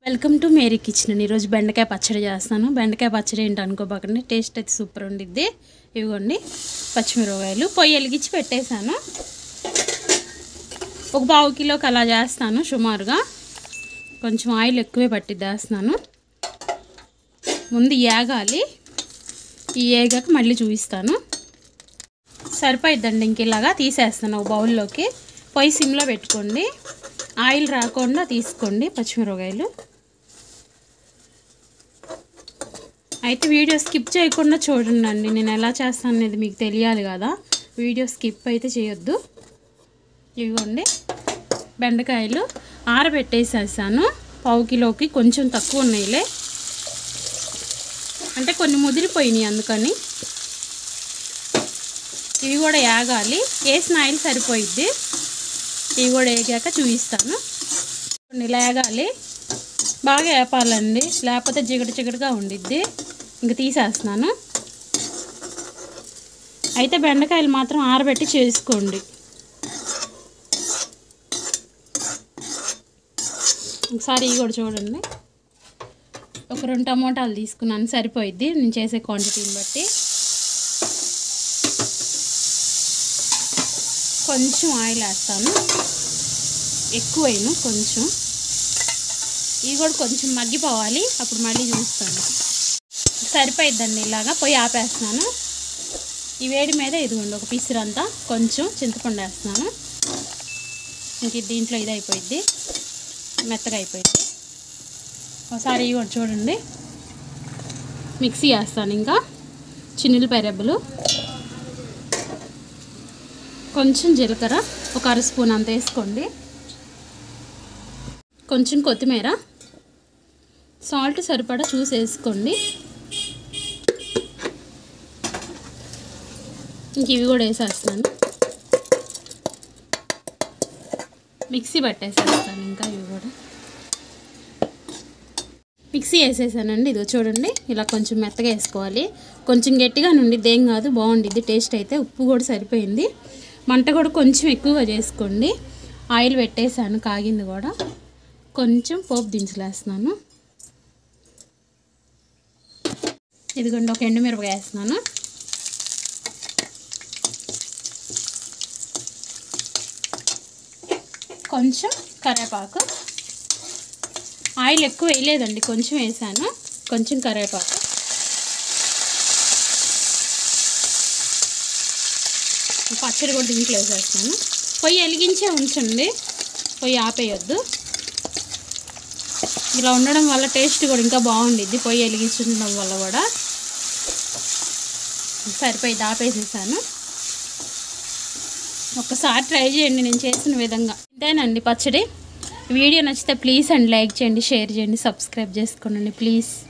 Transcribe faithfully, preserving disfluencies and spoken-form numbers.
Welcome to Mary kitchen. ఈరోజు బెండకాయ పచ్చడి చేస్తాను. బెండకాయ పచ్చడి ఏంటి అనుకోబాకండి, టేస్ట్ అయితే సూపర్ ఉండిద్ది. ఇవ్వండి పచ్చిమిరపకాయలు పొయ్యి వెలిగించి పెట్టేశాను. ఒక పావు కిలోకి అలా చేస్తాను సుమారుగా. కొంచెం ఆయిల్ ఎక్కువే పట్టి వేస్తున్నాను. ముందు ఏగాలి, ఈ ఏగాక మళ్ళీ చూపిస్తాను. సరిపోయిద్దండి. ఇంక ఇలాగా తీసేస్తాను ఒక బౌల్లోకి. పొయ్యి సిమ్లో పెట్టుకోండి, ఆయిల్ రాకుండా తీసుకోండి పచ్చిమిరపకాయలు. అయితే వీడియో స్కిప్ చేయకుండా చూడండి, నేను ఎలా చేస్తాను అనేది మీకు తెలియాలి కదా. వీడియో స్కిప్ అయితే చేయొద్దు. ఇవ్వండి బెండకాయలు ఆరబెట్టేసేసాను. పావు కిలోకి కొంచెం తక్కువ ఉన్నాయిలే, అంటే కొన్ని ముదిరిపోయినాయి అందుకని. ఇవి కూడా ఏగాలి, వేసిన ఆయిల్ సరిపోయిద్ది. ఇవి కూడా వేగాక చూపిస్తాను. ఇలా ఏగాలి, బాగా వేపాలండి, లేకపోతే జిగట జిగటగా ఉండిద్ది. ఇంక తీసేస్తున్నాను. అయితే బెండకాయలు మాత్రం ఆరబెట్టి చేసుకోండి. ఒకసారి ఇవి కూడా చూడండి. ఒక రెండు టమోటాలు తీసుకున్నాను, సరిపోయిద్ది నేను చేసే క్వాంటిటీని బట్టి. కొంచెం ఆయిల్ వేస్తాను, ఎక్కువైను కొంచెం. ఇవి కూడా కొంచెం మగ్గిపోవాలి, అప్పుడు మళ్ళీ చూస్తాను. సరిపోయిద్దండి. ఇలాగా పొయ్యి ఆపేస్తున్నాను. ఈ వేడి మీద ఇదిగోండి ఒక పిసిరంతా కొంచెం చింతపండు వేస్తున్నాను. ఇంక దీంట్లో ఇది అయిపోయిద్ది, మెత్తగా అయిపోయిద్ది. ఒకసారి ఇవి కూడా చూడండి. మిక్సీ వేస్తాను. ఇంకా చిన్నులపాయ రెబ్బలు, కొంచెం జీలకర్ర ఒక అర స్పూన్ అంత వేసుకోండి. కొంచెం కొత్తిమీర, సాల్ట్ సరిపడా చూసి వేసుకోండి. ఇంక ఇవి కూడా వేసేస్తాను. మిక్సీ పట్టేసేస్తాను. ఇంకా ఇవి కూడా మిక్సీ వేసేసానండి. ఇదిగో చూడండి, ఇలా కొంచెం మెత్తగా వేసుకోవాలి. కొంచెం గట్టిగా నుండిద్ది, ఏం కాదు, బాగుండిద్ది టేస్ట్ అయితే. ఉప్పు కూడా సరిపోయింది. మంట కూడా కొంచెం ఎక్కువగా చేసుకోండి. ఆయిల్ పెట్టేసాను, కాగింది కూడా. కొంచెం పోపు దినుసులు వేస్తున్నాను. ఇదిగోండి ఒక ఎండుమిరపకాయ వేస్తున్నాను. కొంచెం కరివేపాకు. ఆయిల్ ఎక్కువ వేయలేదండి, కొంచెం వేసాను. కొంచెం కరివేపాకు, పచ్చడి కూడా దీంట్లో వేసేస్తాను. పొయ్యి వెలిగించే ఉంచండి, పొయ్యి ఆపేయొద్దు. ఇలా ఉండడం వల్ల టేస్ట్ కూడా ఇంకా బాగుండిద్ది, పొయ్యి వెలిగించడం వల్ల కూడా. సరిపోయి ఆపేసేసాను. ఒక్కసారి ట్రై చేయండి నేను చేసిన విధంగా. ఇంతేనండి పచ్చడి. వీడియో నచ్చితే ప్లీజ్ అండ్ లైక్ చేయండి, షేర్ చేయండి, సబ్స్క్రైబ్ చేసుకోండి ప్లీజ్.